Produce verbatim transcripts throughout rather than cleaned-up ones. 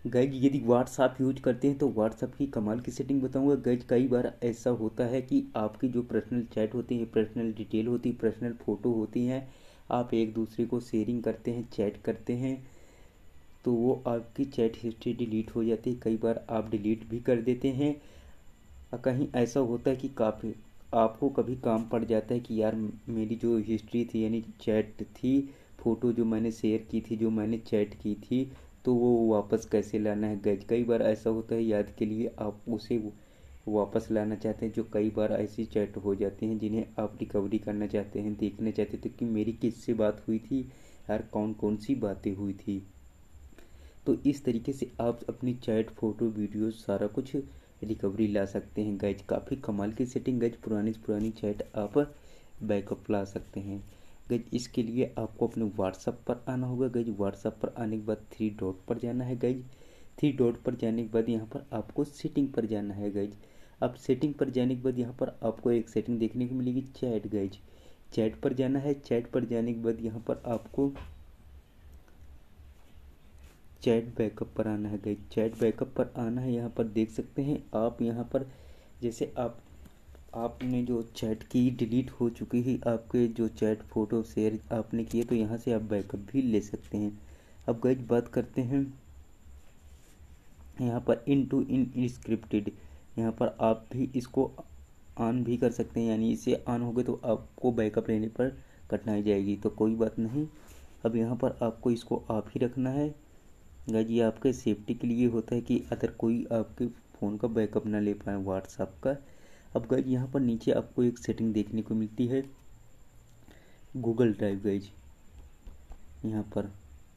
Guys यदि WhatsApp use करते हैं तो व्हाट्सअप की कमाल की सेटिंग बताऊंगा। गाइज कई बार ऐसा होता है कि आपकी जो पर्सनल चैट होती है, पर्सनल डिटेल होती है, पर्सनल फ़ोटो होती हैं, आप एक दूसरे को शेयरिंग करते हैं, चैट करते हैं, तो वो आपकी चैट हिस्ट्री डिलीट हो जाती है। कई बार आप डिलीट भी कर देते हैं। कहीं ऐसा होता है कि काफ़ी आपको कभी काम पड़ जाता है कि यार मेरी जो हिस्ट्री थी यानी चैट थी, फ़ोटो जो मैंने शेयर की थी, जो मैंने चैट की थी, तो वो वापस कैसे लाना है। गैज कई बार ऐसा होता है, याद के लिए आप उसे वापस लाना चाहते हैं। जो कई बार ऐसी चैट हो जाती हैं जिन्हें आप रिकवरी करना चाहते हैं, देखना चाहते थे कि मेरी किससे बात हुई थी, यार कौन कौन सी बातें हुई थी। तो इस तरीके से आप अपनी चैट, फ़ोटो, वीडियो सारा कुछ रिकवरी ला सकते हैं। गैज काफ़ी कमाल की सेटिंग। गैज पुरानी से पुरानी चैट आप बैकअप ला सकते हैं। गैज इसके लिए आपको अपने व्हाट्सअप पर आना होगा। गैज व्हाट्सअप पर आने के बाद थ्री डॉट पर जाना है। गैज थ्री डॉट पर जाने के बाद यहाँ पर आपको सेटिंग पर जाना है। गैज अब सेटिंग पर जाने के बाद यहाँ पर आपको एक सेटिंग देखने को मिलेगी, चैट। गैज चैट पर जाना है। चैट पर जाने के बाद यहाँ पर आपको चैट बैकअप पर आना है। गाइज चैट बैकअप पर आना है। यहाँ पर देख सकते हैं आप, यहाँ पर जैसे आप आपने जो चैट की डिलीट हो चुकी है, आपके जो चैट फ़ोटो शेयर आपने किए, तो यहाँ से आप बैकअप भी ले सकते हैं। अब गाइज बात करते हैं यहाँ पर इन टू इन स्क्रिप्टेड, यहाँ पर आप भी इसको ऑन भी कर सकते हैं। यानी इसे ऑन हो गए तो आपको बैकअप लेने पर कठिनाई जाएगी, तो कोई बात नहीं। अब यहाँ पर आपको इसको ऑफ ही रखना है। गाइज ये आपके सेफ्टी के लिए होता है कि अगर कोई आपके फ़ोन का बैकअप ना ले पाए व्हाट्सअप का। अब गाइज यहाँ पर नीचे आपको एक सेटिंग देखने को मिलती है, गूगल ड्राइव। गाइज यहाँ पर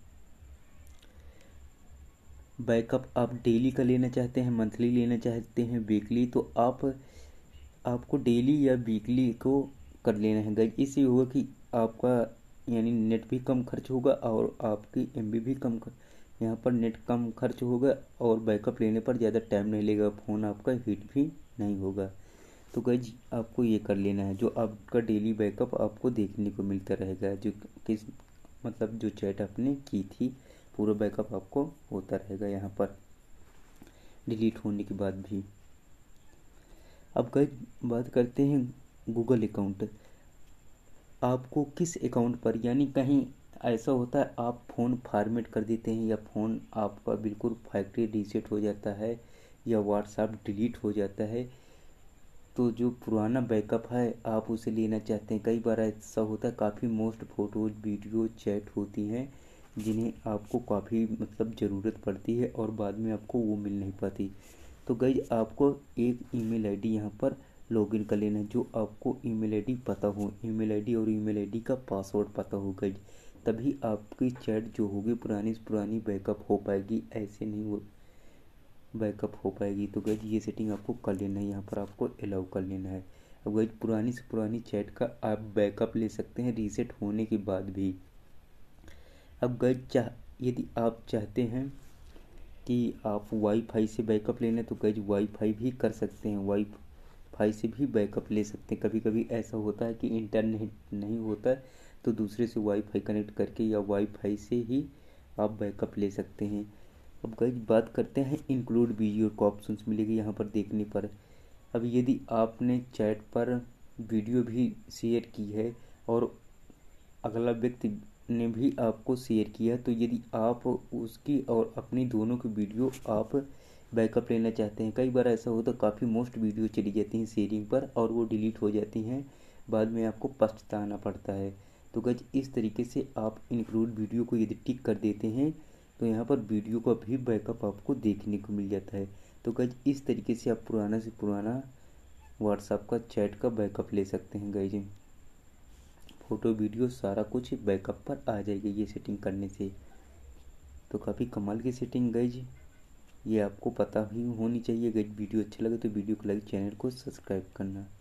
बैकअप आप डेली का लेना चाहते हैं, मंथली लेना चाहते हैं, वीकली, तो आप आपको डेली या वीकली को कर लेना है। गाइज इससे होगा कि आपका यानी नेट भी कम खर्च होगा और आपकी एम बी भी कम यहाँ पर नेट कम खर्च होगा और बैकअप लेने पर ज़्यादा टाइम नहीं लगेगा, फ़ोन आपका हीट भी नहीं होगा। तो गाइज आपको ये कर लेना है, जो आपका डेली बैकअप आपको देखने को मिलता रहेगा, जो किस मतलब जो चैट आपने की थी, पूरा बैकअप आपको होता रहेगा यहाँ पर डिलीट होने के बाद भी। अब गाइज बात करते हैं गूगल अकाउंट। आपको किस अकाउंट पर, यानी कहीं ऐसा होता है आप फ़ोन फॉर्मेट कर देते हैं या फ़ोन आपका बिल्कुल फैक्ट्री रीसेट हो जाता है या व्हाट्सएप डिलीट हो जाता है, तो जो पुराना बैकअप है आप उसे लेना चाहते हैं। कई बार ऐसा होता है, काफ़ी मोस्ट फ़ोटोज़, वीडियो, चैट होती हैं जिन्हें आपको काफ़ी मतलब ज़रूरत पड़ती है और बाद में आपको वो मिल नहीं पाती। तो गाइज आपको एक ईमेल आईडी यहाँ पर लॉगिन कर लेना है, जो आपको ईमेल आईडी पता हो, ईमेल आईडी और ईमेल आईडी का पासवर्ड पता हो गाइज, तभी आपकी चैट जो होगी पुरानी से पुरानी बैकअप हो पाएगी, ऐसे नहीं हो बैकअप हो पाएगी। तो गाइज ये सेटिंग आपको कर लेना है, यहाँ पर आपको अलाउ कर लेना है। अब गाइज पुरानी से पुरानी चैट का आप बैकअप ले सकते हैं रीसेट होने के बाद भी। अब गाइज चाह यदि आप चाहते हैं कि आप वाईफाई से बैकअप लेना, तो गाइज वाईफाई भी कर सकते हैं, वाईफाई से भी बैकअप ले सकते हैं। कभी कभी ऐसा होता है कि इंटरनेट नहीं होता है, तो दूसरे से वाईफाई कनेक्ट करके या वाईफाई से ही आप बैकअप ले सकते हैं। अब गाइज बात करते हैं इंक्लूड वीडियो का ऑप्शंस मिलेगी यहाँ पर देखने पर। अब यदि आपने चैट पर वीडियो भी शेयर की है और अगला व्यक्ति ने भी आपको शेयर किया, तो यदि आप उसकी और अपनी दोनों की वीडियो आप बैकअप लेना चाहते हैं, कई बार ऐसा होता है काफ़ी मोस्ट वीडियो चली जाती हैं शेयरिंग पर और वो डिलीट हो जाती हैं, बाद में आपको पछताना पड़ता है। तो गाइज इस तरीके से आप इंक्लूड वीडियो को यदि टिक कर देते हैं तो यहाँ पर वीडियो का भी बैकअप आपको देखने को मिल जाता है। तो गाइज इस तरीके से आप पुराना से पुराना व्हाट्सएप का चैट का बैकअप ले सकते हैं। गाइज फ़ोटो, वीडियो सारा कुछ बैकअप पर आ जाएगी ये सेटिंग करने से। तो काफ़ी कमाल की सेटिंग गाइज, ये आपको पता ही होनी चाहिए। गाइज वीडियो अच्छा लगे तो वीडियो को लाइक, चैनल को सब्सक्राइब करना।